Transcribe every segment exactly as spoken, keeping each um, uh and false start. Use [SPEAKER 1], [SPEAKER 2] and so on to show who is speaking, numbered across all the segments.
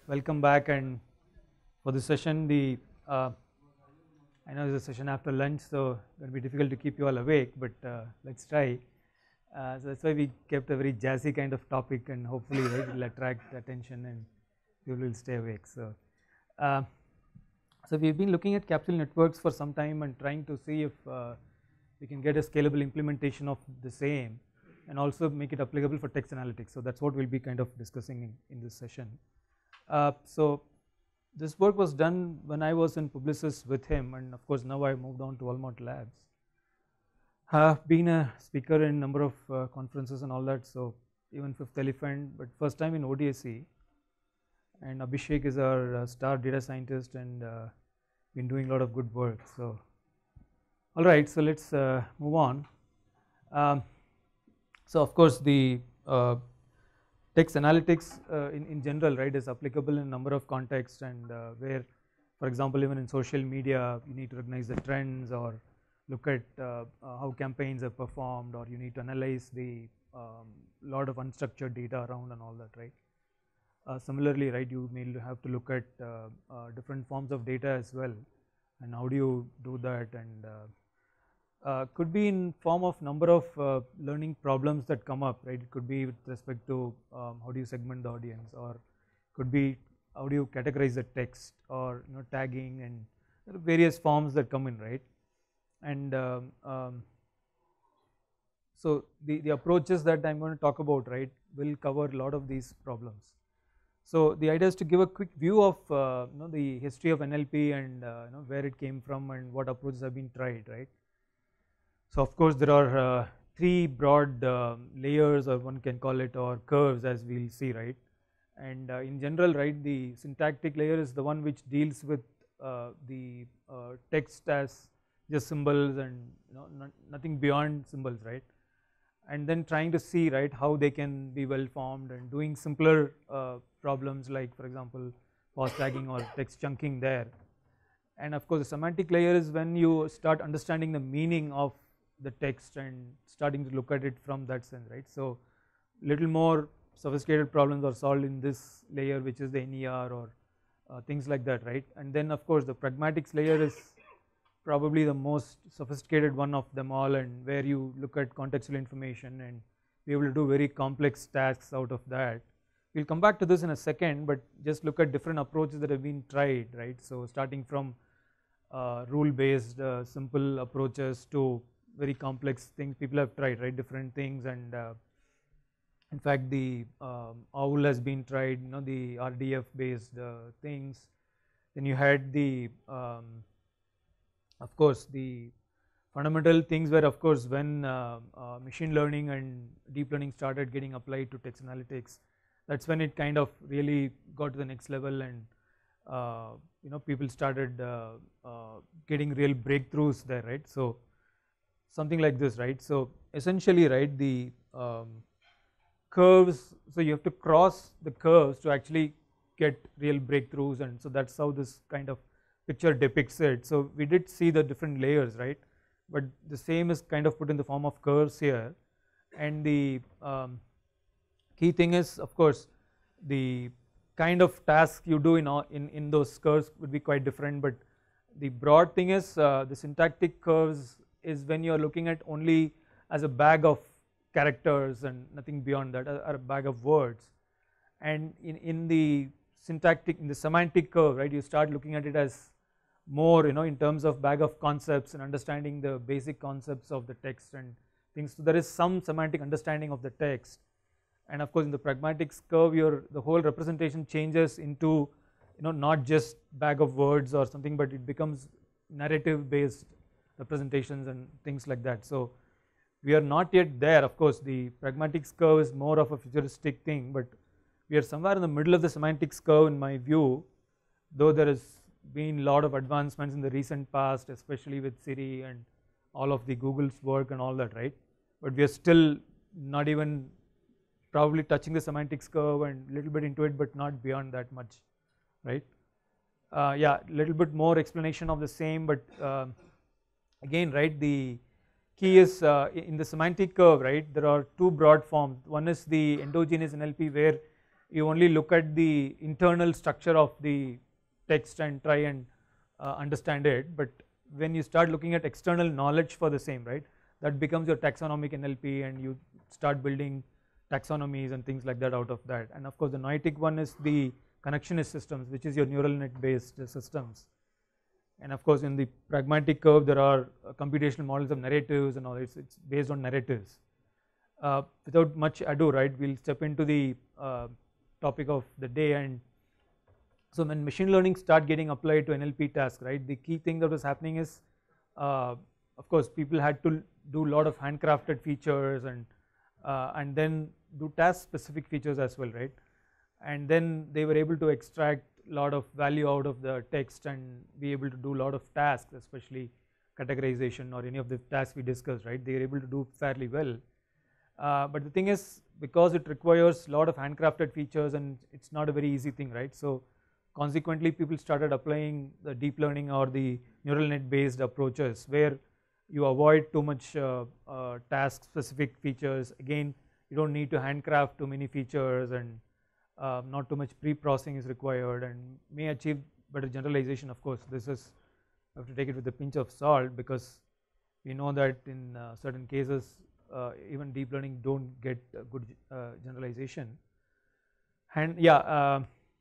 [SPEAKER 1] welcome back. And for this session, the uh, I know it's a session after lunch, so it's going to be difficult to keep you all awake, but uh, let's try. Uh, so that's why we kept a very jazzy kind of topic, and hopefully right, it will attract attention and people will stay awake. So, uh, so we've been looking at capsule networks for some time and trying to see if uh, we can get a scalable implementation of the same and also make it applicable for text analytics. So that's what we'll be kind of discussing in, in this session. Uh, so this work was done when I was in Publicis with him, and of course now I moved on to Walmart Labs. I've been a speaker in a number of uh, conferences and all that, so even Fifth Elephant, but first time in O D S C. And Abhishek is our uh, star data scientist and uh, been doing a lot of good work. So, all right, so let's uh, move on. Um, so of course the uh, text analytics uh, in, in general, right, is applicable in a number of contexts, and uh, where, for example, even in social media, you need to recognize the trends or look at uh, uh, how campaigns are performed, or you need to analyze the um, lot of unstructured data around and all that, right. Uh, similarly, right, you may have to look at uh, uh, different forms of data as well, and how do you do that, and uh, Uh, could be in form of number of uh, learning problems that come up, right. It could be with respect to um, how do you segment the audience, or could be how do you categorize the text, or you know tagging, and there are various forms that come in, right. And um, um, so the, the approaches that I'm going to talk about, right, will cover a lot of these problems. So the idea is to give a quick view of uh, you know the history of N L P, and uh, you know where it came from and what approaches have been tried, right. So of course there are uh, three broad uh, layers, or one can call it, or curves, as we'll see, right. And uh, in general, right, the syntactic layer is the one which deals with uh, the uh, text as just symbols and you know not, nothing beyond symbols, right. And then trying to see, right, how they can be well formed, and doing simpler uh, problems like, for example, pause tagging or text chunking there. And of course the semantic layer is when you start understanding the meaning of the text and starting to look at it from that sense, right. So little more sophisticated problems are solved in this layer, which is the N E R or uh, things like that, right. And then of course the pragmatics layer is probably the most sophisticated one of them all, and where you look at contextual information and be able to do very complex tasks out of that. We'll come back to this in a second, but just look at different approaches that have been tried, right. So starting from uh, rule based uh, simple approaches to very complex things people have tried, right, different things. And uh, in fact the um, OWL has been tried, you know the R D F based uh, things. Then you had the um, of course the fundamental things were, of course, when uh, uh, machine learning and deep learning started getting applied to text analytics, that's when it kind of really got to the next level, and uh, you know people started uh, uh, getting real breakthroughs there, right. So something like this, right. So essentially, right, the um, curves, so you have to cross the curves to actually get real breakthroughs, and so that's how this kind of picture depicts it. So we did see the different layers, right, but the same is kind of put in the form of curves here. And the um, key thing is, of course, the kind of task you do in, all, in, in those curves would be quite different, but the broad thing is uh, the syntactic curves is when you are looking at only as a bag of characters and nothing beyond that, or a bag of words. And in, in the syntactic, in the semantic curve, right, you start looking at it as more, you know, in terms of bag of concepts and understanding the basic concepts of the text and things. So there is some semantic understanding of the text. And of course in the pragmatics curve, your the whole representation changes into, you know, not just bag of words or something, but it becomes narrative based representations and things like that. So we are not yet there. Of course the pragmatics curve is more of a futuristic thing, but we are somewhere in the middle of the semantics curve in my view, though there has been a lot of advancements in the recent past, especially with Siri and all of the Google's work and all that, right. But we are still not even probably touching the semantics curve and a little bit into it, but not beyond that much, right. Uh, yeah, a little bit more explanation of the same, but uh, again, right, the key is uh, in the semantic curve, right, there are two broad forms. One is the endogenous N L P, where you only look at the internal structure of the text and try and uh, understand it, but when you start looking at external knowledge for the same, right, that becomes your taxonomic N L P, and you start building taxonomies and things like that out of that. And of course the noetic one is the connectionist systems, which is your neural net based systems. And of course in the pragmatic curve there are uh, computational models of narratives and all. It's, it's based on narratives. Uh, without much ado, right, we'll step into the uh, topic of the day. And so when machine learning start getting applied to N L P tasks, right, the key thing that was happening is uh, of course people had to do a lot of handcrafted features, and uh, and then do task specific features as well, right, and then they were able to extract a lot of value out of the text and be able to do a lot of tasks, especially categorization or any of the tasks we discussed, right, they were able to do fairly well. Uh, but the thing is, because it requires a lot of handcrafted features and it's not a very easy thing, right, so consequently people started applying the deep learning or the neural net based approaches where you avoid too much uh, uh, task specific features. Again, you don't need to handcraft too many features, and uh, not too much pre-processing is required, and may achieve better generalization. Of course this is, you have to take it with a pinch of salt, because we know that in uh, certain cases uh, even deep learning don't get a good uh, generalization. And yeah, uh,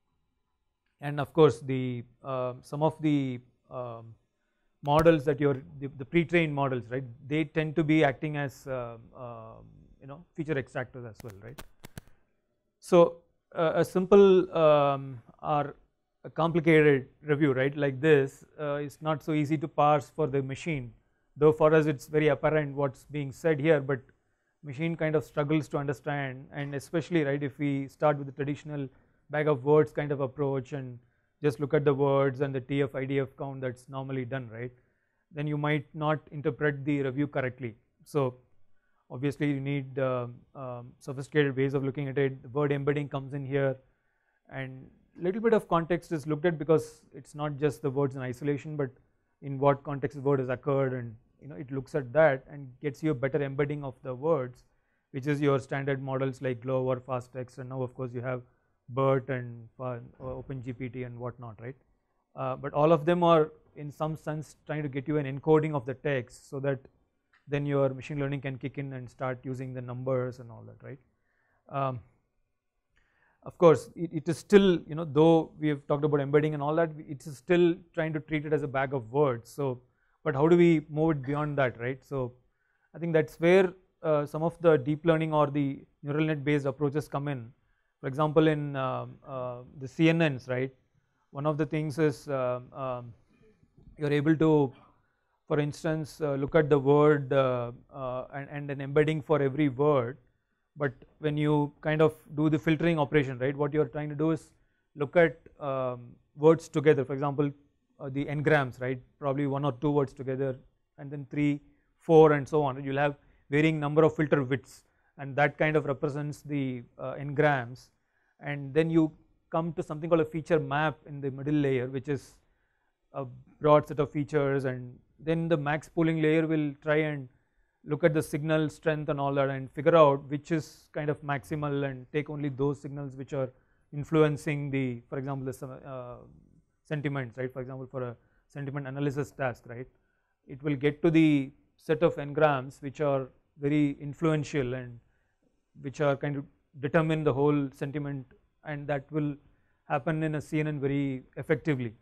[SPEAKER 1] and of course the uh, some of the um, models that you're the, the pre-trained models, right, they tend to be acting as uh, uh, you know feature extractors as well, right. So uh, a simple um, or a complicated review, right, like this uh, is not so easy to parse for the machine, though for us it's very apparent what's being said here, but machine kind of struggles to understand. And especially, right, if we start with the traditional bag of words kind of approach and just look at the words and the T F I D F count that's normally done, right, then you might not interpret the review correctly. So obviously you need uh, um, sophisticated ways of looking at it. The word embedding comes in here, and little bit of context is looked at, because it's not just the words in isolation, but in what context the word has occurred, and you know it looks at that and gets you a better embedding of the words, which is your standard models like Glow or FastText, and now of course you have BERT and uh, OpenGPT and whatnot, right. Uh, but all of them are in some sense trying to get you an encoding of the text, so that then your machine learning can kick in and start using the numbers and all that, right. Um, of course it, it is still, you know though we have talked about embedding and all that, it is still trying to treat it as a bag of words. So but how do we move it beyond that, right. So I think that's where uh, some of the deep learning or the neural net based approaches come in. For example, in um, uh, the C N Ns, right, one of the things is um, um, you're able to, for instance, uh, look at the word uh, uh, and, and an embedding for every word. But when you kind of do the filtering operation, right, what you're trying to do is look at um, words together. For example, uh, the n-grams, right, probably one or two words together, and then three, four, and so on. You'll have varying number of filter widths, and that kind of represents the uh, n-grams. And then you come to something called a feature map in the middle layer, which is a broad set of features, and then the max pooling layer will try and look at the signal strength and all that and figure out which is kind of maximal, and take only those signals which are influencing the, for example, the uh, sentiments, right. For example, for a sentiment analysis task, right, it will get to the set of n-grams which are very influential and which are kind of determine the whole sentiment, and that will happen in a C N N very effectively.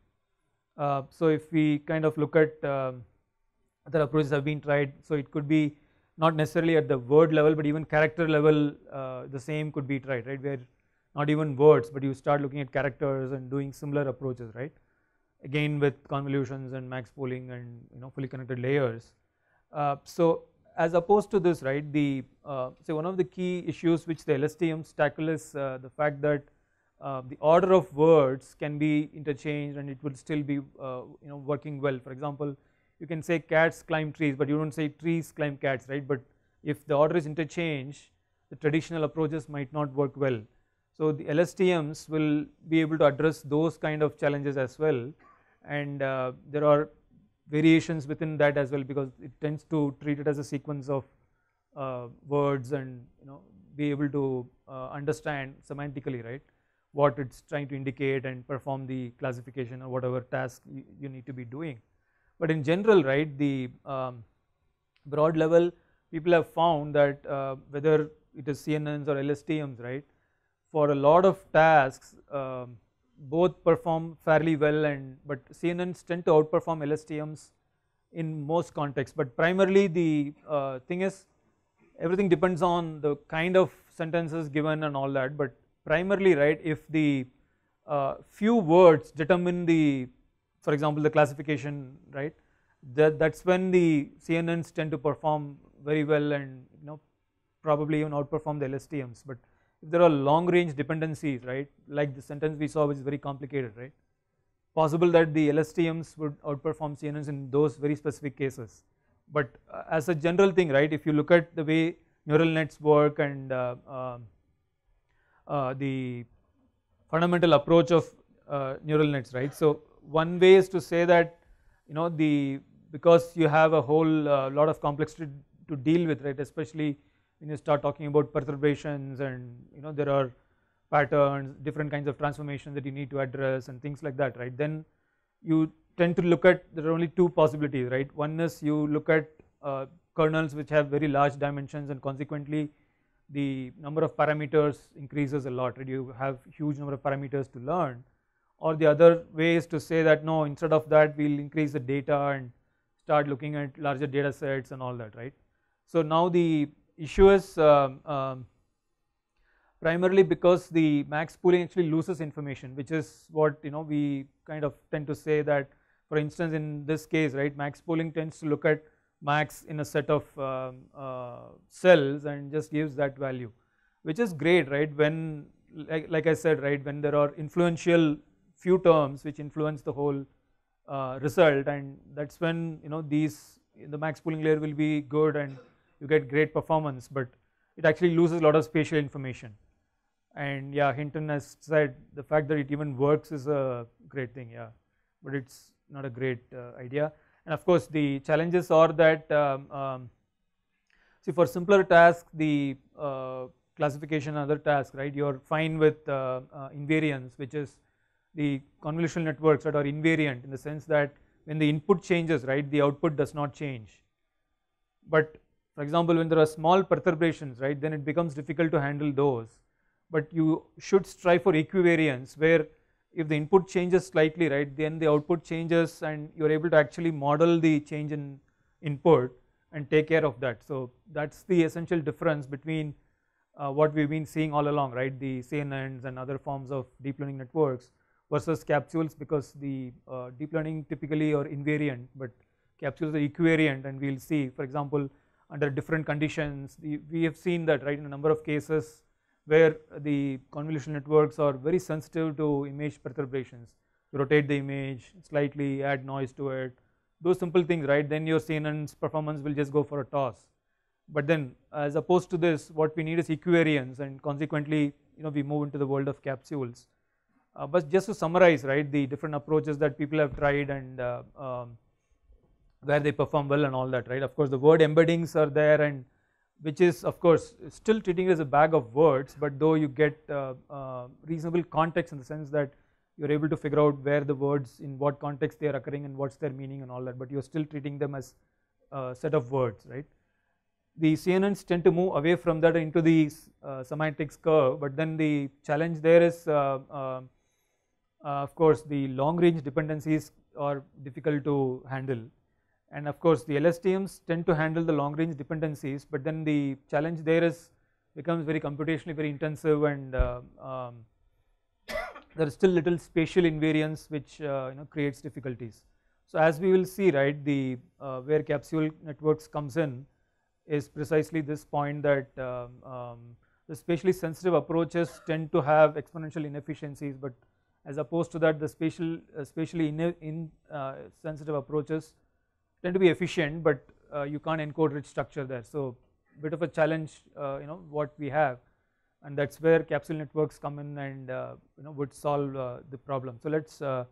[SPEAKER 1] Uh, so if we kind of look at uh, other approaches have been tried, so it could be not necessarily at the word level, but even character level, uh, the same could be tried, right, where not even words, but you start looking at characters and doing similar approaches, right, again with convolutions and max pooling and you know fully connected layers. Uh, so as opposed to this, right, the uh, so one of the key issues which the L S T Ms tackle is uh, the fact that uh, the order of words can be interchanged and it will still be uh, you know working well. For example, you can say cats climb trees, but you don't say trees climb cats, right. But if the order is interchanged, the traditional approaches might not work well. So the L S T Ms will be able to address those kind of challenges as well, and uh, there are variations within that as well, because it tends to treat it as a sequence of uh, words and you know be able to uh, understand semantically, right. what it's trying to indicate and perform the classification or whatever task you, you need to be doing. But in general, right, the um, broad level, people have found that uh, whether it is C N Ns or L S T Ms, right, for a lot of tasks um, both perform fairly well, and but C N Ns tend to outperform L S T Ms in most contexts. But primarily the uh, thing is, everything depends on the kind of sentences given and all that, but primarily, right, if the uh, few words determine the, for example, the classification, right, that that's when the C N Ns tend to perform very well and, you know, probably even outperform the L S T Ms. But if there are long range dependencies, right, like the sentence we saw, which is very complicated, right, possible that the L S T Ms would outperform C N Ns in those very specific cases. But uh, as a general thing, right, if you look at the way neural nets work and uh, uh, uh, the fundamental approach of uh, neural nets, right, so one way is to say that, you know, the because you have a whole uh, lot of complexity to deal with, right, especially when you start talking about perturbations and, you know, there are patterns, different kinds of transformations that you need to address and things like that, right, then you tend to look at, there are only two possibilities, right. One is you look at uh, kernels which have very large dimensions and consequently the number of parameters increases a lot, right, you have huge number of parameters to learn. Or the other way is to say that no, instead of that we'll increase the data and start looking at larger data sets and all that, right. So now the issue is um, um, primarily because the max pooling actually loses information, which is what, you know, we kind of tend to say that, for instance, in this case, right, max pooling tends to look at max in a set of um, uh, cells and just gives that value, which is great, right, when like, like I said, right, when there are influential few terms which influence the whole uh, result, and that's when, you know, these the max pooling layer will be good and you get great performance, but it actually loses a lot of spatial information. And yeah, Hinton has said the fact that it even works is a great thing, yeah, but it's not a great uh, idea. And of course the challenges are that um, um, see, for simpler tasks, the uh, classification and other tasks, right, you're fine with uh, uh, invariance, which is the convolutional networks that are invariant in the sense that when the input changes, right, the output does not change. But for example, when there are small perturbations, right, then it becomes difficult to handle those. But you should strive for equivariance, where if the input changes slightly, right, then the output changes and you're able to actually model the change in input and take care of that. So that's the essential difference between uh, what we've been seeing all along, right, the C N Ns and other forms of deep learning networks versus capsules, because the uh, deep learning typically are invariant, but capsules are equivariant, and we'll see, for example, under different conditions, the, we have seen that, right, in a number of cases where the convolutional networks are very sensitive to image perturbations. You rotate the image slightly, add noise to it, those simple things, right, then your C N N's performance will just go for a toss. But then as opposed to this, what we need is equivariance, and consequently, you know, we move into the world of capsules. Uh, but just to summarize, right, the different approaches that people have tried and uh, um, where they perform well and all that, right. Of course the word embeddings are there, and which is of course still treating it as a bag of words, but though you get uh, uh, reasonable context in the sense that you're able to figure out where the words, in what context they are occurring and what's their meaning and all that, but you're still treating them as a set of words, right. The C N Ns tend to move away from that into the uh, semantics curve, but then the challenge there is uh, uh, uh, of course the long range dependencies are difficult to handle. And of course the L S T Ms tend to handle the long range dependencies, but then the challenge there is becomes very computationally very intensive, and uh, um, there is still little spatial invariance which uh, you know, creates difficulties. So as we will see, right, the uh, where capsule networks comes in is precisely this point that um, um, the spatially sensitive approaches tend to have exponential inefficiencies, but as opposed to that the spatial uh, spatially in, in uh, sensitive approaches tend to be efficient, but uh, you can't encode rich structure there. So bit of a challenge, uh, you know, what we have, and that's where capsule networks come in and uh, you know, would solve uh, the problem. So let's uh,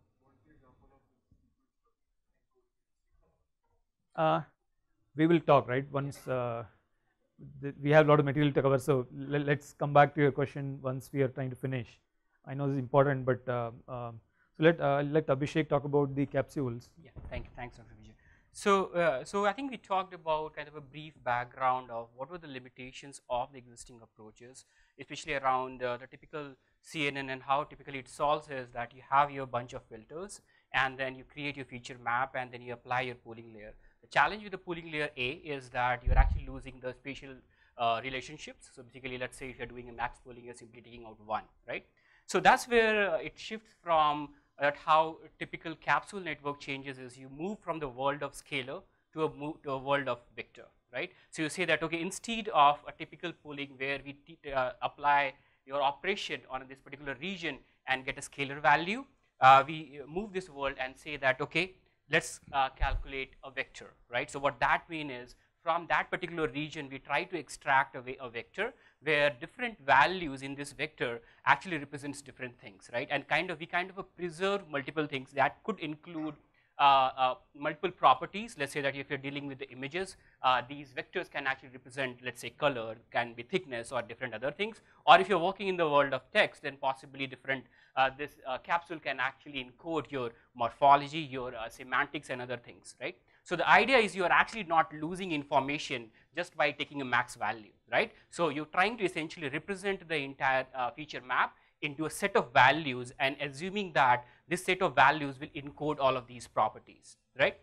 [SPEAKER 1] uh, we will talk, right, once uh, the, we have a lot of material to cover. So let, let's come back to your question once we are trying to finish. I know this is important, but uh, uh, so let uh, let Abhishek talk about the capsules.
[SPEAKER 2] Yeah, thank you, thanks, Doctor Vijay. So, uh, so I think we talked about kind of a brief background of what were the limitations of the existing approaches, especially around uh, the typical C N N, and how typically it solves is that you have your bunch of filters, and then you create your feature map, and then you apply your pooling layer. The challenge with the pooling layer A is that you're actually losing the spatial uh, relationships. So basically, let's say if you're doing a max pooling, you're simply taking out one, right? So that's where uh, it shifts from that how a typical capsule network changes is you move from the world of scalar to a move to a world of vector, right? So you say that, okay, instead of a typical pooling where we uh, apply your operation on this particular region and get a scalar value, uh, we move this world and say that, okay, let's uh, calculate a vector, right? So what that means is from that particular region, we try to extract a, a vector where different values in this vector actually represents different things, right? And kind of we kind of uh, preserve multiple things that could include uh, uh, multiple properties. Let's say that if you're dealing with the images, uh, these vectors can actually represent, let's say, color, can be thickness, or different other things. Or if you're working in the world of text, then possibly different. Uh, this uh, capsule can actually encode your morphology, your uh, semantics, and other things, right? So the idea is you are actually not losing information just by taking a max value, right? So you're trying to essentially represent the entire uh, feature map into a set of values, and assuming that this set of values will encode all of these properties, right?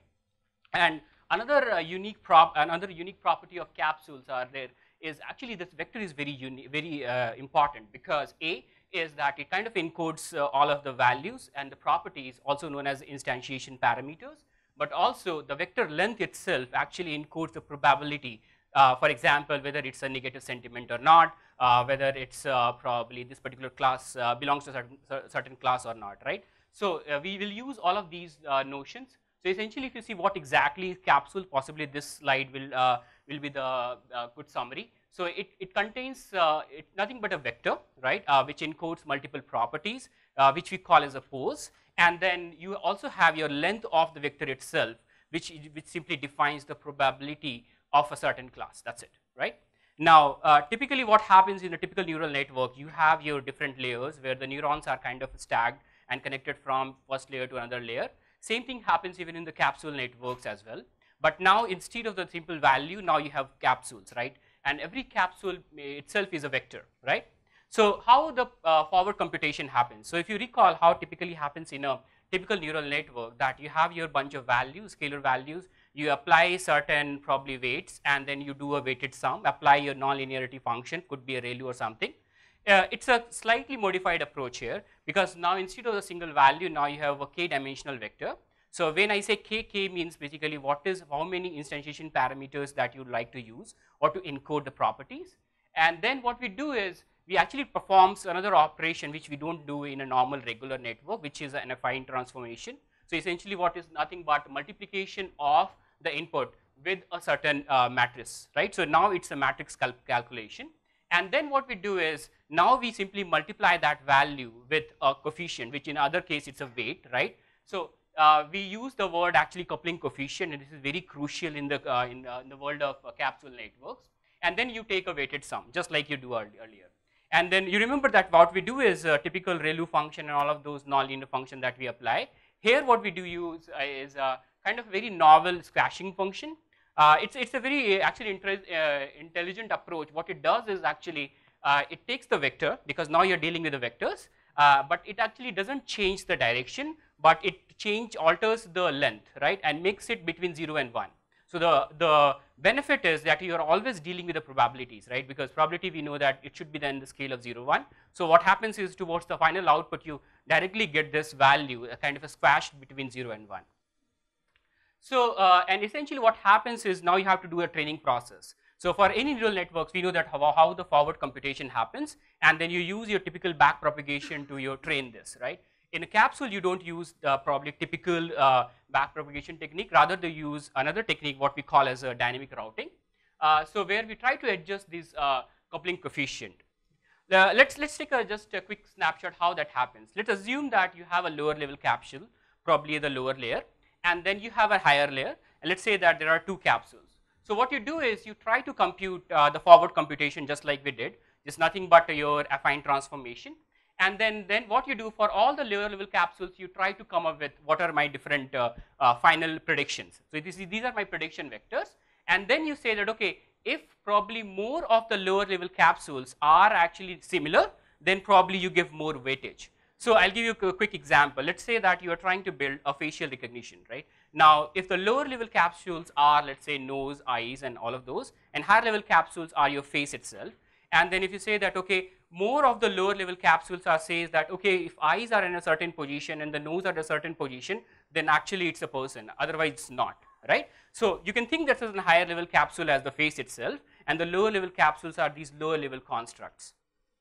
[SPEAKER 2] And another uh, unique prop, another unique property of capsules are there is actually this vector is very unique, very uh, important, because A is that it kind of encodes uh, all of the values and the properties, also known as instantiation parameters. But also the vector length itself actually encodes the probability. Uh, for example, whether it's a negative sentiment or not, uh, whether it's uh, probably this particular class uh, belongs to a certain, certain class or not, right? So uh, we will use all of these uh, notions. So essentially, if you see what exactly is capsule, possibly this slide will uh, will be the uh, good summary. So it, it contains uh, it, nothing but a vector, right, uh, which encodes multiple properties, uh, which we call as a pose. And then you also have your length of the vector itself, which, which simply defines the probability of a certain class. That's it, right? Now, uh, typically what happens in a typical neural network, you have your different layers where the neurons are kind of stacked and connected from first layer to another layer. Same thing happens even in the capsule networks as well. But now instead of the simple value, now you have capsules, right? And every capsule itself is a vector, right? So how the uh, forward computation happens? So if you recall how typically happens in a typical neural network, that you have your bunch of values, scalar values, you apply certain probably weights, and then you do a weighted sum, apply your nonlinearity function, could be a ReLU or something. Uh, it's a slightly modified approach here, because now instead of a single value, now you have a k-dimensional vector. So when I say k, k means basically what is, how many instantiation parameters that you would like to use or to encode the properties. And then what we do is, we actually performs another operation which we don't do in a normal regular network, which is an affine transformation. So essentially what is nothing but multiplication of the input with a certain uh, matrix, right? So now it's a matrix cal calculation. And then what we do is, now we simply multiply that value with a coefficient, which in other case it's a weight, right? So uh, we use the word actually coupling coefficient, and this is very crucial in the, uh, in, uh, in the world of uh, capsule networks. And then you take a weighted sum, just like you do earlier. And then you remember that what we do is a typical ReLU function and all of those nonlinear function that we apply. Here what we do use uh, is a kind of very novel squashing function. Uh, it's, it's a very actually uh, intelligent approach. What it does is actually, uh, it takes the vector, because now you're dealing with the vectors, uh, but it actually doesn't change the direction, but it change, alters the length, right, and makes it between zero and one. So the, the benefit is that you are always dealing with the probabilities, right? Because probability, we know that it should be then the scale of zero, one. So what happens is, towards the final output, you directly get this value, a kind of a squash between zero and one. So, uh, and essentially what happens is, now you have to do a training process. So for any neural networks, we know that how, how the forward computation happens, and then you use your typical back propagation to your train this, right? In a capsule, you don't use the probably typical uh, back propagation technique. Rather, they use another technique, what we call as a dynamic routing. Uh, so where we try to adjust this uh, coupling coefficient. Uh, let's let's take a, just a quick snapshot how that happens. Let's assume that you have a lower level capsule, probably the lower layer, and then you have a higher layer. And let's say that there are two capsules. So what you do is, you try to compute uh, the forward computation just like we did. It's nothing but your affine transformation. And then, then what you do for all the lower level capsules, you try to come up with what are my different uh, uh, final predictions. So this is, these are my prediction vectors. And then you say that, okay, if probably more of the lower level capsules are actually similar, then probably you give more weightage. So I'll give you a quick example. Let's say that you are trying to build a facial recognition, right? Now, if the lower level capsules are, let's say, nose, eyes, and all of those, and higher level capsules are your face itself, and then if you say that, okay, more of the lower level capsules are says that, okay, if eyes are in a certain position and the nose at a certain position, then actually it's a person, otherwise it's not, right? So you can think that as a higher level capsule as the face itself, and the lower level capsules are these lower level constructs.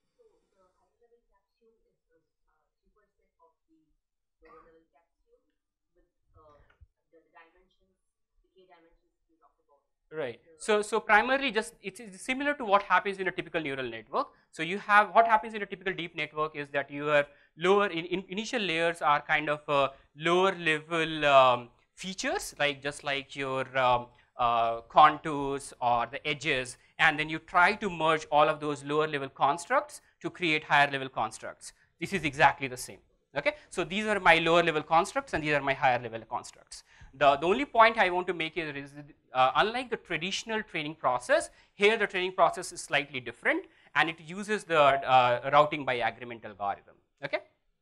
[SPEAKER 2] Right. So, so primarily just it is similar to what happens in a typical neural network. So you have what happens in a typical deep network is that your lower in, in initial layers are kind of uh, lower level um, features, like just like your um, uh, contours or the edges, and then you try to merge all of those lower level constructs to create higher level constructs. This is exactly the same. Okay. So these are my lower level constructs and these are my higher level constructs. The, the only point I want to make is, is uh, unlike the traditional training process, here the training process is slightly different and it uses the uh, routing by agreement algorithm. Okay?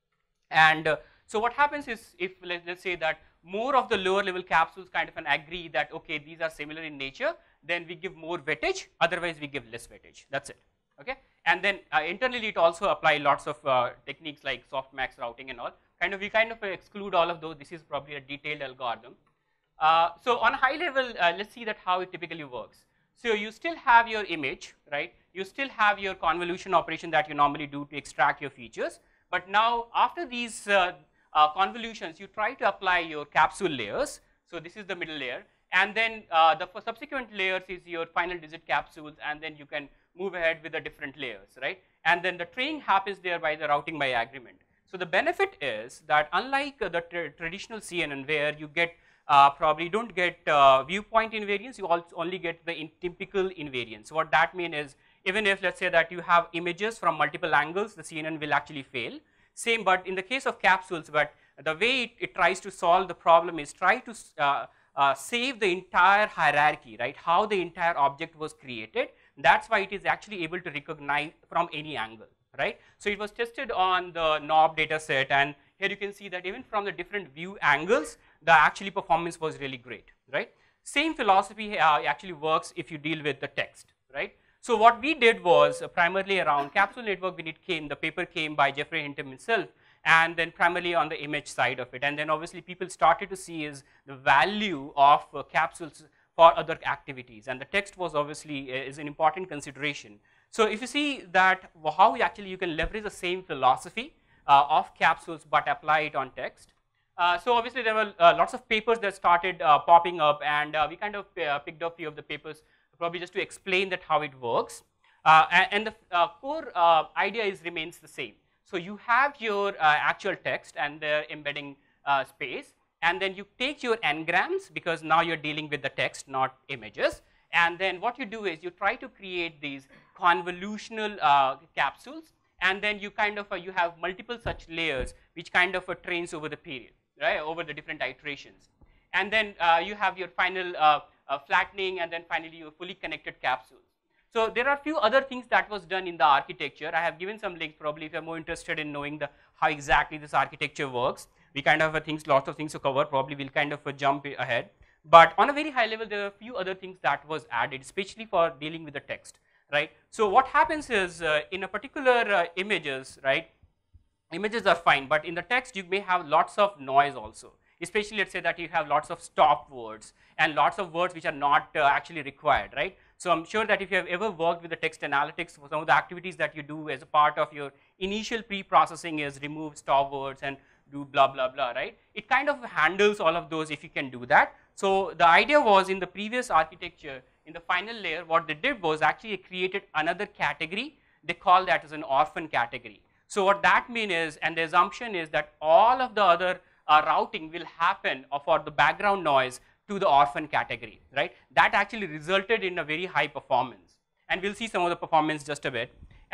[SPEAKER 2] And uh, so what happens is, if let, let's say that more of the lower level capsules kind of an agree that, okay, these are similar in nature, then we give more weightage, otherwise we give less weightage. That's it. Okay? And then uh, internally it also apply lots of uh, techniques like softmax routing and all. Kind of we kind of exclude all of those. This is probably a detailed algorithm. Uh, so on a high level, uh, let's see that how it typically works. So you still have your image, right? You still have your convolution operation that you normally do to extract your features. But now after these uh, uh, convolutions, you try to apply your capsule layers. So this is the middle layer. And then uh, the subsequent layers is your final digit capsules, and then you can move ahead with the different layers, right? And then the training happens there by the routing by agreement. So the benefit is that unlike uh, the tra traditional C N N where you get uh, probably don't get uh, viewpoint invariance, you also only get the in typical invariance. So what that means is, even if let's say that you have images from multiple angles, the C N N will actually fail. Same, but in the case of capsules, but the way it, it tries to solve the problem is try to uh, uh, save the entire hierarchy, right? How the entire object was created. That's why it is actually able to recognize from any angle, right? So it was tested on the knob data set, and here you can see that even from the different view angles, the actually performance was really great, right? Same philosophy uh, actually works if you deal with the text, right? So what we did was uh, primarily around capsule network when it came, the paper came by Jeffrey Hinton himself, and then primarily on the image side of it. And then obviously people started to see is the value of uh, capsules for other activities, and the text was obviously uh, is an important consideration. So if you see that how actually you can leverage the same philosophy uh, of capsules but apply it on text. Uh, so obviously there were uh, lots of papers that started uh, popping up, and uh, we kind of uh, picked up a few of the papers probably just to explain that how it works. Uh, and, and the uh, core uh, idea is remains the same. So you have your uh, actual text and the embedding uh, space, and then you take your n-grams because now you're dealing with the text, not images. And then what you do is you try to create these convolutional uh, capsules, and then you kind of uh, you have multiple such layers which kind of uh, trains over the period, right, over the different iterations. And then uh, you have your final uh, uh, flattening, and then finally your fully connected capsules. So there are a few other things that was done in the architecture. I have given some links probably if you're more interested in knowing the how exactly this architecture works. We kind of have things, lots of things to cover, probably we'll kind of uh, jump ahead. But on a very high level, there are a few other things that was added, especially for dealing with the text, right? So what happens is uh, in a particular uh, images, right, images are fine, but in the text you may have lots of noise also. Especially let's say that you have lots of stop words and lots of words which are not uh, actually required, right? So I'm sure that if you have ever worked with the text analytics, for some of the activities that you do as a part of your initial pre-processing is remove stop words and do blah, blah, blah, right? It kind of handles all of those if you can do that. So the idea was in the previous architecture, in the final layer, what they did was actually created another category. They call that as an orphan category. So what that means is, and the assumption is that all of the other uh, routing will happen for the background noise to the orphan category, right? That actually resulted in a very high performance. And we'll see some of the performance just a bit.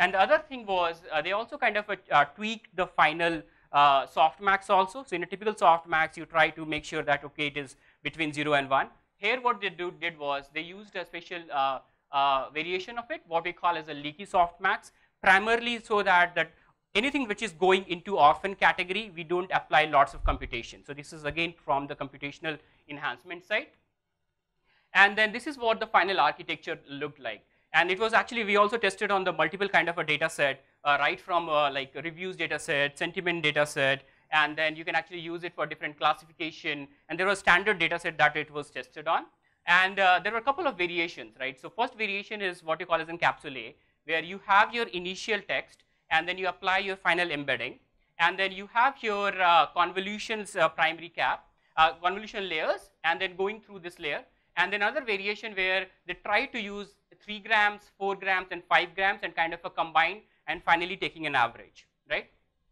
[SPEAKER 2] And the other thing was uh, they also kind of uh, tweaked the final uh, softmax also. So in a typical softmax, you try to make sure that okay, it is between zero and one. Here, what they do, did was they used a special uh, uh, variation of it, what we call as a leaky softmax, primarily so that that anything which is going into orphan category, we don't apply lots of computation. So this is again from the computational enhancement side. And then this is what the final architecture looked like. And it was actually, we also tested on the multiple kind of a data set, uh, right from uh, like reviews data set, sentiment data set, and then you can actually use it for different classification. And there was standard data set that it was tested on. And uh, there were a couple of variations, right? So first variation is what you call as in Capsule, where you have your initial text, and then you apply your final embedding. And then you have your uh, convolutions uh, primary cap, uh, convolution layers, and then going through this layer. And then another variation where they try to use three grams, four grams, and five grams and kind of a combine, and finally taking an average, right?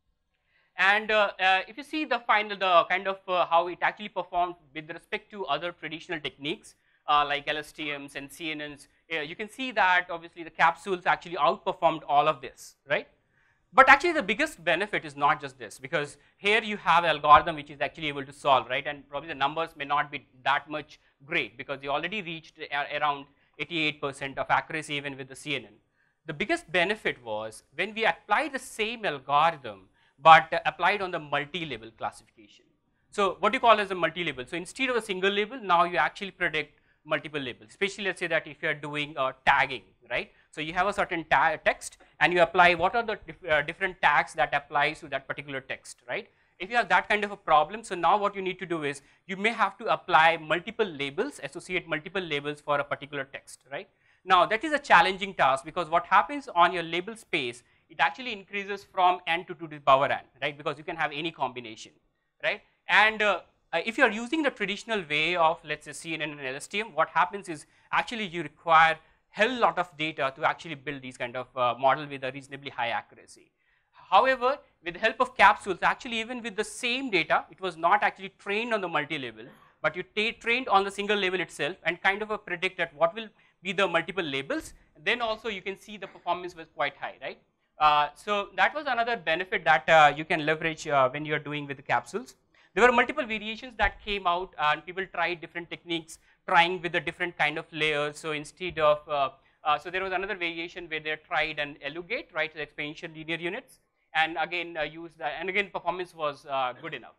[SPEAKER 2] And uh, uh, if you see the final, the kind of uh, how it actually performed with respect to other traditional techniques uh, like L S T Ms and C N Ns, uh, you can see that obviously the capsules actually outperformed all of this, right? But actually the biggest benefit is not just this, because here you have an algorithm which is actually able to solve, right? And probably the numbers may not be that much great because you already reached around eighty-eight percent of accuracy even with the C N N. The biggest benefit was when we applied the same algorithm but uh, applied on the multi-label classification. So what you call as a multi-label. So instead of a single label, now you actually predict multiple labels, especially let's say that if you are doing uh, tagging, right? So you have a certain text and you apply what are the dif uh, different tags that applies to that particular text, right? If you have that kind of a problem, so now what you need to do is you may have to apply multiple labels, associate multiple labels for a particular text, right? Now that is a challenging task because what happens on your label space, it actually increases from n to two to the power n, right? Because you can have any combination, right? And uh, uh, if you are using the traditional way of let's say C N N and L S T M, what happens is actually you require hell lot of data to actually build these kind of uh, model with a reasonably high accuracy. However, with the help of capsules, actually even with the same data, it was not actually trained on the multi-label, but you trained on the single label itself and kind of a predict that what will be the multiple labels. Then also you can see the performance was quite high, right? Uh, so that was another benefit that uh, you can leverage uh, when you are doing with the capsules. There were multiple variations that came out uh, and people tried different techniques, trying with a different kind of layers. So instead of, uh, uh, so there was another variation where they tried an elugate, right, so exponential linear units, and again uh, used, that, and again performance was uh, good enough.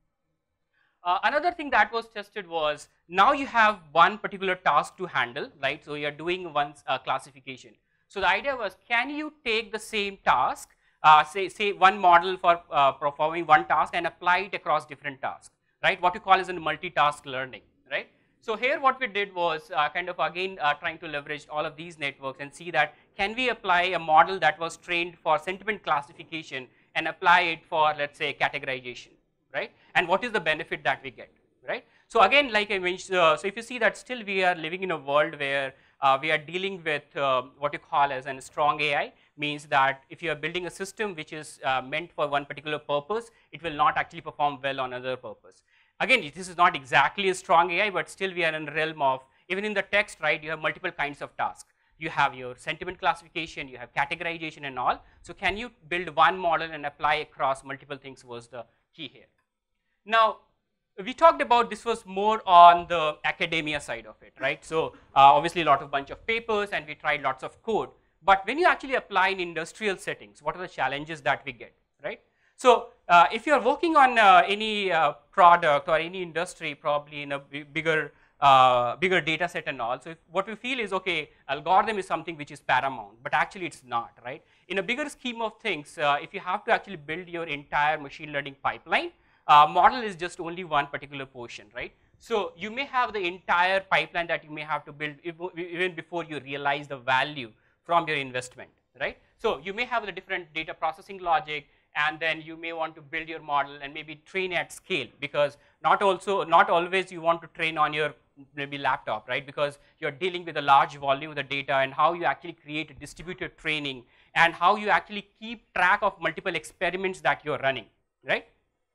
[SPEAKER 2] Uh, another thing that was tested was, now you have one particular task to handle, right, so you are doing one uh, classification. So the idea was, can you take the same task, uh, say, say one model for uh, performing one task and apply it across different tasks, right, what you call as a multitask learning, right. So here what we did was uh, kind of again uh, trying to leverage all of these networks and see that can we apply a model that was trained for sentiment classification and apply it for let's say categorization, right, and what is the benefit that we get, right. So again like I mentioned, uh, so if you see that still we are living in a world where uh, we are dealing with uh, what you call as a strong A I, means that if you are building a system which is uh, meant for one particular purpose, it will not actually perform well on another purpose. Again, this is not exactly a strong A I, but still we are in the realm of, even in the text, right, you have multiple kinds of tasks. You have your sentiment classification, you have categorization and all. So can you build one model and apply across multiple things was the key here. Now, we talked about this was more on the academia side of it, right? So uh, obviously a lot of bunch of papers and we tried lots of code. But when you actually apply in industrial settings, what are the challenges that we get, right? So uh, if you are working on uh, any uh, product or any industry, probably in a bigger, uh, bigger data set and all, so if what we feel is, okay, algorithm is something which is paramount, but actually it's not, right? In a bigger scheme of things, uh, if you have to actually build your entire machine learning pipeline, uh, model is just only one particular portion, right? So you may have the entire pipeline that you may have to build even before you realize the value from your investment, right? So you may have the different data processing logic, and then you may want to build your model and maybe train at scale, because not also not always you want to train on your maybe laptop, right? Because you're dealing with a large volume of the data, and how you actually create a distributed training, and how you actually keep track of multiple experiments that you're running, right?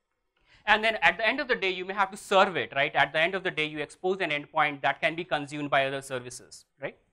[SPEAKER 2] And then at the end of the day, you may have to serve it, right? At the end of the day, you expose an endpoint that can be consumed by other services, right?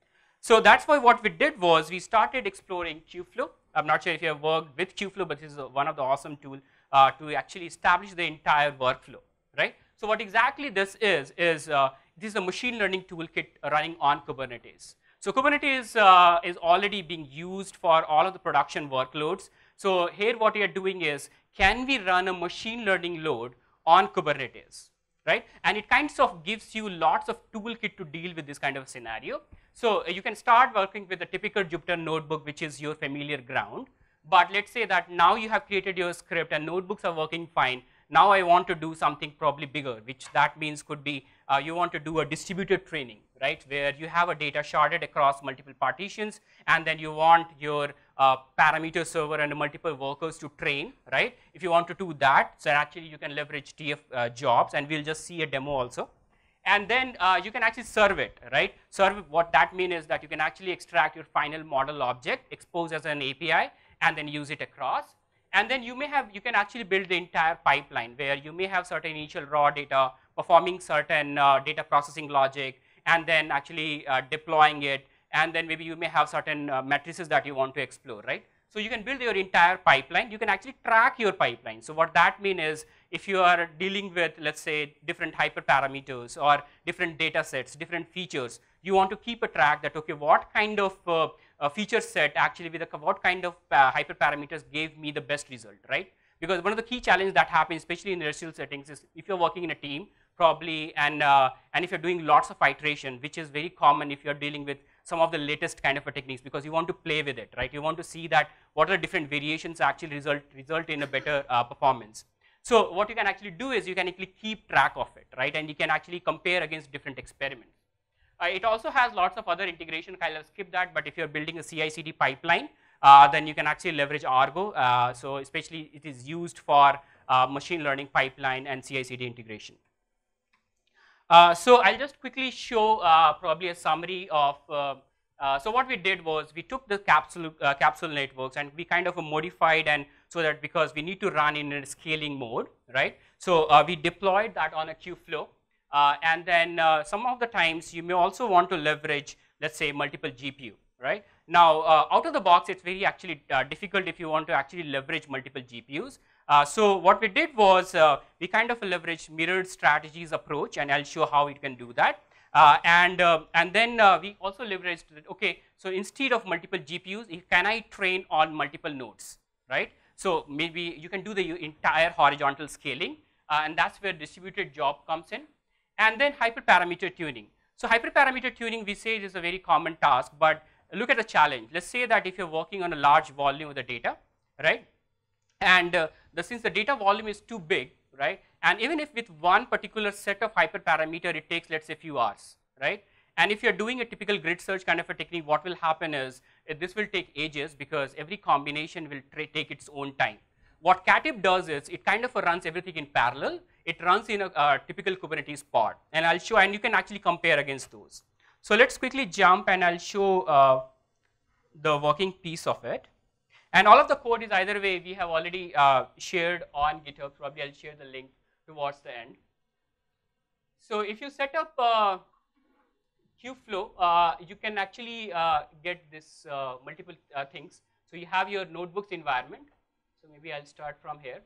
[SPEAKER 2] So that's why what we did was we started exploring Kubeflow. I'm not sure if you have worked with Kubeflow, but this is one of the awesome tools uh, to actually establish the entire workflow, right? So what exactly this is, is uh, this is a machine learning toolkit running on Kubernetes. So Kubernetes uh, is already being used for all of the production workloads. So here what we are doing is, can we run a machine learning load on Kubernetes, right? And it kind of gives you lots of toolkit to deal with this kind of scenario. So uh, you can start working with a typical Jupyter notebook, which is your familiar ground. But let's say that now you have created your script and notebooks are working fine. Now I want to do something probably bigger, which that means could be uh, you want to do a distributed training, right? Where you have a data sharded across multiple partitions, and then you want your uh, parameter server and multiple workers to train, right? If you want to do that, so actually you can leverage T F uh, jobs, and we'll just see a demo also. And then uh, you can actually serve it, right? Serve, what that means is that you can actually extract your final model object, expose as an A P I, and then use it across. And then you may have, you can actually build the entire pipeline where you may have certain initial raw data, performing certain uh, data processing logic, and then actually uh, deploying it. And then maybe you may have certain uh, matrices that you want to explore, right? So you can build your entire pipeline. You can actually track your pipeline. So what that means is, if you are dealing with, let's say, different hyperparameters or different data sets, different features, you want to keep a track that, okay, what kind of uh, uh, feature set actually with a, what kind of uh, hyperparameters gave me the best result, right? Because one of the key challenges that happens, especially in industrial settings, is if you're working in a team, probably, and, uh, and if you're doing lots of iteration, which is very common if you're dealing with some of the latest kind of a techniques, because you want to play with it, right? You want to see that what are different variations actually result, result in a better uh, performance. So what you can actually do is you can actually keep track of it, right? And you can actually compare against different experiments. Uh, it also has lots of other integration. I'll skip that, but if you're building a C I C D pipeline, uh, then you can actually leverage Argo. Uh, so especially it is used for uh, machine learning pipeline and C I C D integration. Uh, so I'll just quickly show uh, probably a summary of, uh, uh, so what we did was we took the capsule, uh, capsule networks and we kind of modified, and so that because we need to run in a scaling mode, right? So uh, we deployed that on a Kubeflow. Uh, and then uh, some of the times you may also want to leverage, let's say, multiple G P U, right? Now, uh, out of the box, it's very actually uh, difficult if you want to actually leverage multiple G P Us. Uh, so what we did was uh, we kind of leveraged mirrored strategies approach, and I'll show how it can do that. Uh, and uh, and then uh, we also leveraged that, okay, so instead of multiple G P Us, can I train on multiple nodes, right? So maybe you can do the entire horizontal scaling, uh, and that's where distributed job comes in. And then hyperparameter tuning. So hyperparameter tuning, we say, is a very common task, but look at the challenge. Let's say that if you're working on a large volume of the data, right? And uh, the, since the data volume is too big, right? And even if with one particular set of hyperparameter, it takes, let's say, a few hours, right? And if you're doing a typical grid search kind of a technique, what will happen is uh, this will take ages, because every combination will take its own time. What Catib does is it kind of runs everything in parallel. It runs in a uh, typical Kubernetes pod, and I'll show, and you can actually compare against those. So let's quickly jump, and I'll show uh, the working piece of it. And all of the code is either way we have already uh, shared on GitHub. Probably I'll share the link towards the end. So if you set up uh, Kubeflow, uh, you can actually uh, get this uh, multiple uh, things. So you have your notebooks environment. So maybe I'll start from here.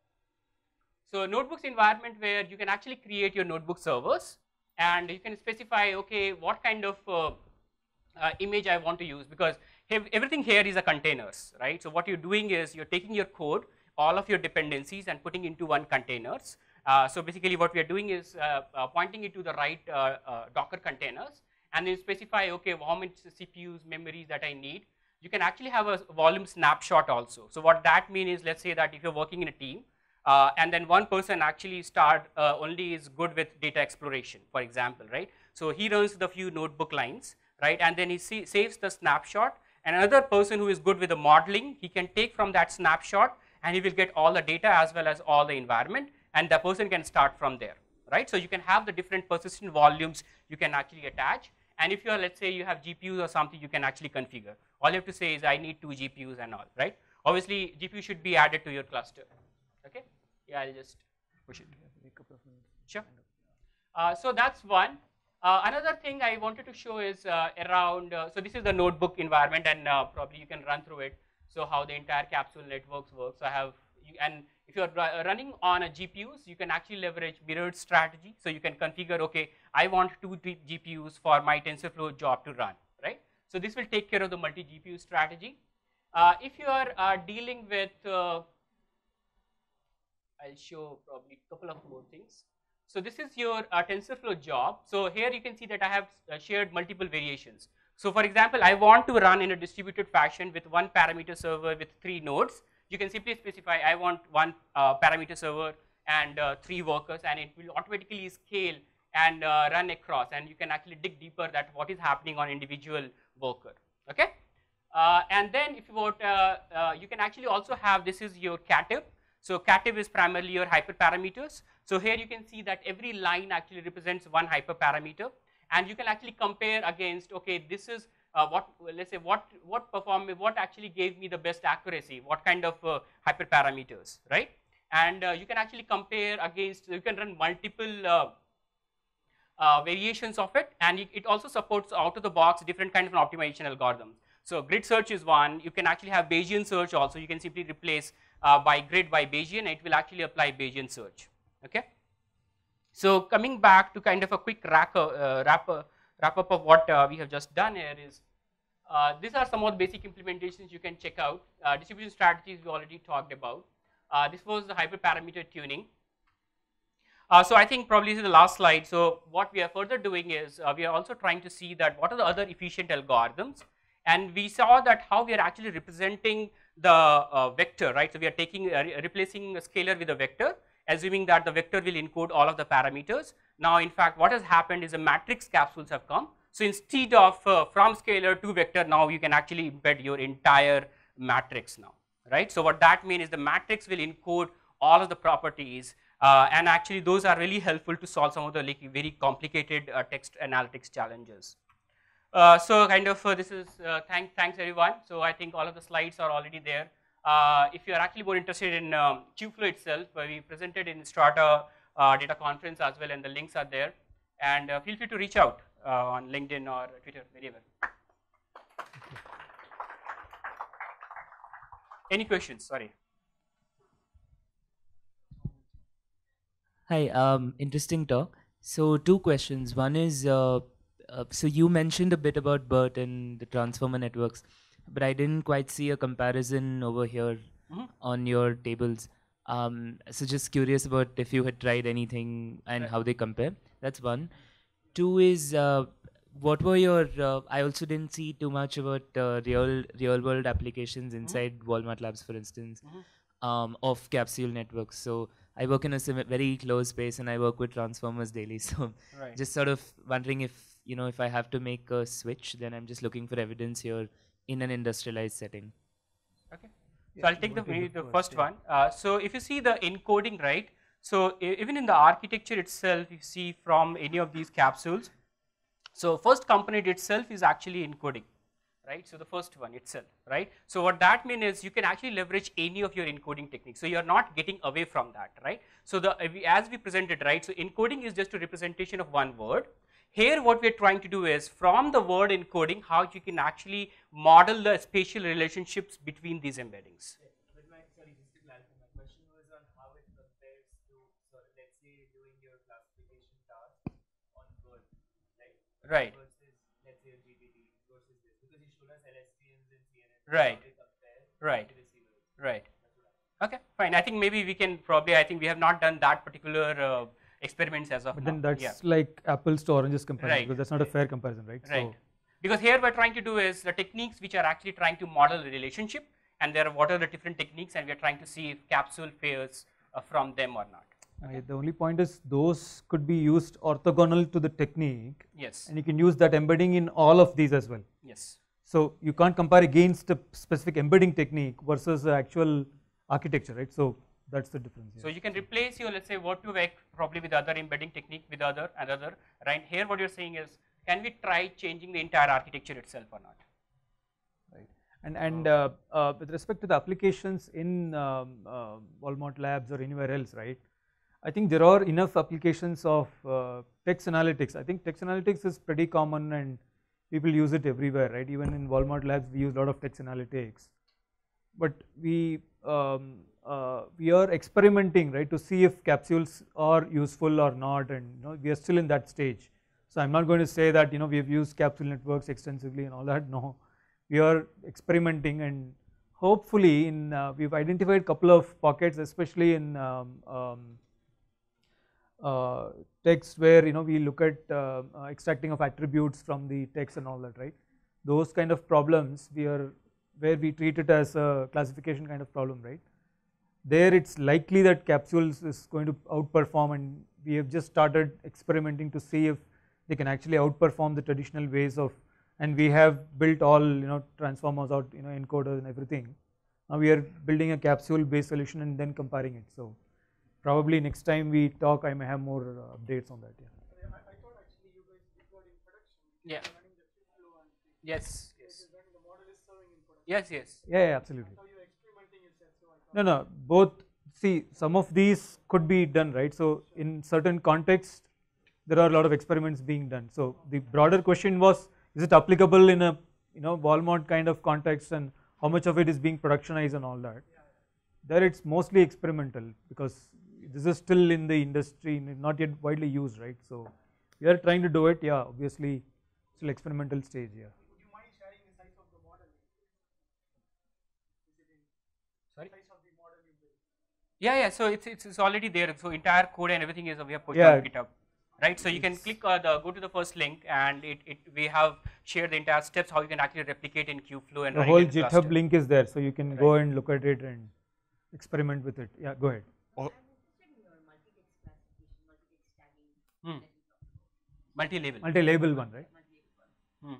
[SPEAKER 2] So notebooks environment where you can actually create your notebook servers, and you can specify, okay, what kind of uh, uh, image I want to use, because everything here is a containers, right? So what you're doing is you're taking your code, all of your dependencies, and putting into one containers. Uh, so basically what we are doing is uh, uh, pointing it to the right uh, uh, Docker containers, and then specify, okay, how many C P Us, memories that I need. You can actually have a volume snapshot also. So what that means is, let's say that if you're working in a team, uh, and then one person actually start uh, only is good with data exploration, for example, right? So he runs the few notebook lines, right? And then he see, saves the snapshot. And another person who is good with the modeling, he can take from that snapshot, and he will get all the data as well as all the environment, and the person can start from there, right? So you can have the different persistent volumes you can actually attach. And if you are, let's say you have G P Us or something, you can actually configure. All you have to say is I need two G P Us and all, right? Obviously, G P U should be added to your cluster. Okay? Yeah, I'll just push it. Sure. Uh, so that's one. Uh, another thing I wanted to show is uh, around, uh, so this is the notebook environment, and uh, probably you can run through it. So how the entire capsule networks work. So I have, you, and if you're running on a G P Us, you can actually leverage mirrored strategy. So you can configure, okay, I want two G P Us for my TensorFlow job to run, right? So this will take care of the multi-G P U strategy. Uh, if you are uh, dealing with, uh, I'll show probably a couple of more things. So this is your uh, TensorFlow job. So here you can see that I have uh, shared multiple variations. So for example, I want to run in a distributed fashion with one parameter server with three nodes. You can simply specify I want one uh, parameter server and uh, three workers, and it will automatically scale and uh, run across, and you can actually dig deeper that what is happening on individual worker. Okay, uh, and then if you want, uh, uh, you can actually also have, this is your catev. So catev is primarily your hyperparameters. So here you can see that every line actually represents one hyperparameter, and you can actually compare against, okay, this is uh, what, let's say what what perform what actually gave me the best accuracy, what kind of uh, hyperparameters, right? And uh, you can actually compare against, you can run multiple uh, uh, variations of it, and it, it also supports out of the box different kind of optimization algorithms. So grid search is one. You can actually have Bayesian search also. You can simply replace uh, by grid by Bayesian. It will actually apply Bayesian search. Okay. So coming back to kind of a quick wrap, uh, wrap, uh, wrap up of what uh, we have just done here is, uh, these are some of the basic implementations you can check out. Uh, distribution strategies we already talked about. Uh, this was the hyperparameter tuning. Uh, so I think probably this is the last slide. So what we are further doing is uh, we are also trying to see that what are the other efficient algorithms, and we saw that how we are actually representing the uh, vector, right? So we are taking uh, re replacing a scalar with a vector, assuming that the vector will encode all of the parameters. Now, in fact, what has happened is the matrix capsules have come. So instead of uh, from scalar to vector, now you can actually embed your entire matrix now, right? So what that means is the matrix will encode all of the properties. Uh, and actually, those are really helpful to solve some of the like, very complicated uh, text analytics challenges. Uh, so, kind of, uh, this is uh, thank, thanks everyone. So, I think all of the slides are already there. Uh, if you are actually more interested in um, Kubeflow itself, uh, we presented in Strata uh, data conference as well, and the links are there. And uh, feel free to reach out uh, on LinkedIn or Twitter, wherever. Any questions? Sorry.
[SPEAKER 3] Hi, um, interesting talk. So two questions. One is, uh, uh, so you mentioned a bit about BERT and the transformer networks, but I didn't quite see a comparison over here
[SPEAKER 2] Mm-hmm.
[SPEAKER 3] on your tables. Um, so just curious about if you had tried anything and
[SPEAKER 2] Right.
[SPEAKER 3] how they compare. That's one. Two is, uh, what were your? Uh, I also didn't see too much about uh, real real world applications inside mm-hmm. Walmart Labs, for instance, mm-hmm. um, of Capsule networks. So I work in a very close space, and I work with transformers daily. So right. just sort of wondering if, you know, if I have to make a switch, then I'm just looking for evidence here in an industrialized setting.
[SPEAKER 2] Okay. Yeah, so I'll take the, the, the first, first yeah. one. Uh, so if you see the encoding, right? So even in the architecture itself, you see from any of these capsules. So first component itself is actually encoding, right? So the first one itself, right? So what that means is you can actually leverage any of your encoding techniques. So you're not getting away from that, right? So the as we presented, right? So encoding is just a representation of one word. Here what we're trying to do is from the word encoding, how you can actually model the spatial relationships between these embeddings.
[SPEAKER 3] Yeah, but my, sorry, just to clarify, my question was on how it compares to, so let's say doing your classification task on word, right?
[SPEAKER 2] Right.
[SPEAKER 3] Versus, let's say, G P T versus this, because you showed us L S T Ms and C N Ns,
[SPEAKER 2] right.
[SPEAKER 3] how they compare
[SPEAKER 2] right.
[SPEAKER 3] to receivers.
[SPEAKER 2] Right. Okay, fine. I think maybe we can probably, I think we have not done that particular uh, experiments as of
[SPEAKER 1] but
[SPEAKER 2] now.
[SPEAKER 1] Then that's
[SPEAKER 2] yeah.
[SPEAKER 1] like apples to oranges comparison,
[SPEAKER 2] right.
[SPEAKER 1] because that's not a fair comparison, right?
[SPEAKER 2] Right.
[SPEAKER 1] So
[SPEAKER 2] because here we're trying to do is the techniques which are actually trying to model the relationship, and there are what are the different techniques, and we're trying to see if capsule fails uh, from them or not.
[SPEAKER 1] Okay. Uh, the only point is those could be used orthogonal to the technique.
[SPEAKER 2] Yes.
[SPEAKER 1] And you can use that embedding in all of these as well.
[SPEAKER 2] Yes.
[SPEAKER 1] So you can't compare against a specific embedding technique versus the actual architecture, right? So that's the difference.
[SPEAKER 2] So yeah. you can replace your, let's say, word to vec probably with other embedding technique with other another, right? Here what you're saying is, can we try changing the entire architecture itself or not?
[SPEAKER 1] Right. And and uh, uh, with respect to the applications in um, uh, Walmart Labs or anywhere else, right? I think there are enough applications of uh, text analytics. I think text analytics is pretty common and people use it everywhere, right? Even in Walmart labs, we use a lot of text analytics. But we um, uh, we are experimenting, right, to see if capsules are useful or not, and you know, we are still in that stage. So I'm not going to say that you know we have used capsule networks extensively and all that. No, we are experimenting, and hopefully, in uh, we've identified a couple of pockets, especially in um, um, uh, text where you know we look at uh, uh, extracting of attributes from the text and all that, right? Those kind of problems we are where we treat it as a classification kind of problem, right? There it's likely that capsules is going to outperform, and we have just started experimenting to see if they can actually outperform the traditional ways of, and we have built all you know transformers out, you know encoders and everything. Now we are building a capsule based solution and then comparing it. So probably next time we talk, I may have more uh, updates on that. Yeah.
[SPEAKER 4] I, I thought actually you guys deployed in production.
[SPEAKER 2] Yeah.
[SPEAKER 4] Running the flow and things.
[SPEAKER 2] Yes. Yes.
[SPEAKER 4] When the model is serving in production.
[SPEAKER 2] Yes. Yes.
[SPEAKER 1] Yeah, yeah, absolutely.
[SPEAKER 4] So you're experimenting, you said. So I thought
[SPEAKER 1] No, no. Both. See, some of these could be done, right? So in certain contexts, there are a lot of experiments being done. So the broader question was, is it applicable in a you know Walmart kind of context, and how much of it is being productionized and all that?
[SPEAKER 4] Yeah, yeah.
[SPEAKER 1] There it's mostly experimental because this is still in the industry, not yet widely used, right? So we are trying to do it. Yeah, obviously, still experimental stage. Yeah.
[SPEAKER 4] Would you mind sharing the size of the model? Is it in
[SPEAKER 2] Sorry?
[SPEAKER 4] size of the model you built?
[SPEAKER 2] Yeah, yeah. So it's, it's it's already there. So entire code and everything is we have put
[SPEAKER 1] Yeah.
[SPEAKER 2] on GitHub, right? So you can click uh, the go to the first link, and it, it we have shared the entire steps how you can actually replicate in Kubeflow and
[SPEAKER 1] The
[SPEAKER 2] run
[SPEAKER 1] whole
[SPEAKER 2] it in
[SPEAKER 1] GitHub
[SPEAKER 2] cluster.
[SPEAKER 1] link is there, so you can go and look at it and experiment with it. Yeah, go ahead.
[SPEAKER 5] Oh.
[SPEAKER 2] Hmm. Multi-label.
[SPEAKER 1] Multi-label one, right?
[SPEAKER 2] Hmm.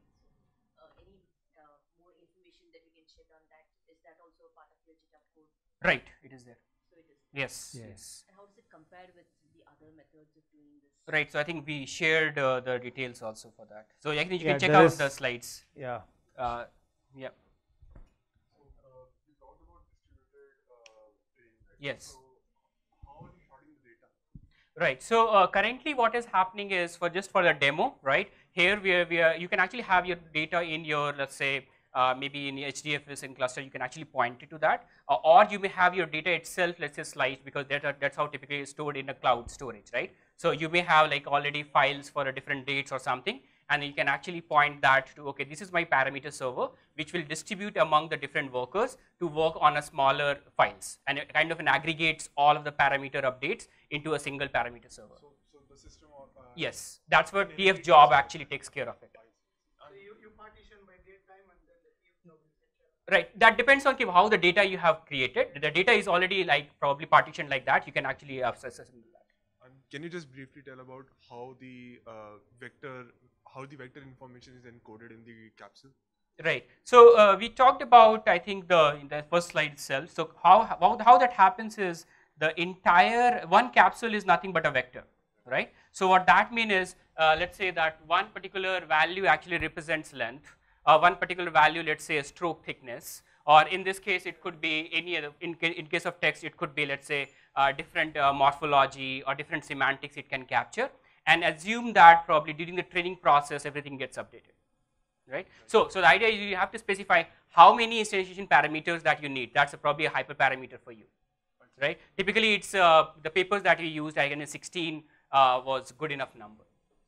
[SPEAKER 6] Any uh, more information that we can shed on that? Is that also a part of your GitHub code?
[SPEAKER 2] Right, it is there.
[SPEAKER 6] So it is.
[SPEAKER 2] Yes,
[SPEAKER 1] Yeah.
[SPEAKER 2] yes.
[SPEAKER 6] And how does it compare with the other methods of doing this?
[SPEAKER 2] Right. So I think we shared uh, the details also for that. So I think you
[SPEAKER 1] Yeah,
[SPEAKER 2] can check
[SPEAKER 1] there
[SPEAKER 2] out
[SPEAKER 1] is-
[SPEAKER 2] the slides.
[SPEAKER 1] Yeah.
[SPEAKER 2] Uh, yeah.
[SPEAKER 5] So uh, you talked about distributed uh, training, right?
[SPEAKER 2] Yes.
[SPEAKER 5] So how are you sorting the data?
[SPEAKER 2] Right. So uh, currently, what is happening is for just for the demo, right? Here we are, we are you can actually have your data in your, let's say, uh, maybe in the H D F S in cluster, you can actually point it to that, uh, or you may have your data itself, let's say, sliced, because that are, that's how typically it's stored in a cloud storage, right? So you may have like already files for a different dates or something, and you can actually point that to, okay, this is my parameter server, which will distribute among the different workers to work on a smaller files, and it kind of an aggregates all of the parameter updates into a single parameter server.
[SPEAKER 5] So, so the system of uh,
[SPEAKER 2] Yes, that's what T F job actually takes care of it.
[SPEAKER 4] So you, you partition by date time and then the T F job is set up.
[SPEAKER 2] Right, that depends on how the data you have created. The data is already like probably partitioned like that. You can actually access that.
[SPEAKER 5] And can you just briefly tell about how the uh, vector, how the vector information is encoded in the capsule?
[SPEAKER 2] Right. So uh, we talked about, I think, the in the first slide itself. So how, how how that happens is the entire one capsule is nothing but a vector, right? So what that means is, uh, let's say that one particular value actually represents length, uh, one particular value, let's say, a stroke thickness, or in this case, it could be any other. In ca in case of text, it could be, let's say, uh, different uh, morphology or different semantics it can capture, and assume that probably during the training process everything gets updated. Right. So, so the idea is you have to specify how many instantiation parameters that you need. That's a, probably a hyperparameter for you, right? Typically, it's uh, the papers that we used. I guess sixteen uh, was good enough number.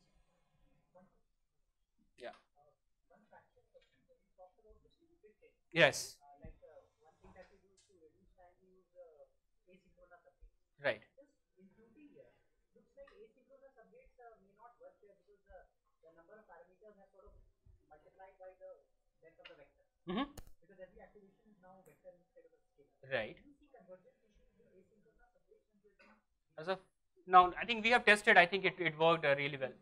[SPEAKER 2] Yeah. Yes. Right. Mm-hmm. Right. As of now, I think we have tested. I think it, it worked uh, really well.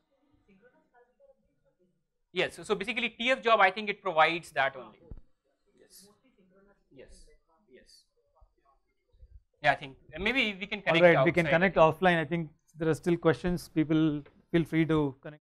[SPEAKER 2] Yes. So, so basically, T F job, I think it provides that only. Yes. Yes. Yes. Yeah, I think uh, maybe we can
[SPEAKER 1] All
[SPEAKER 2] connect.
[SPEAKER 1] right, we can
[SPEAKER 2] outside,
[SPEAKER 1] connect
[SPEAKER 2] I think.
[SPEAKER 1] offline. I think there are still questions. People feel free to connect.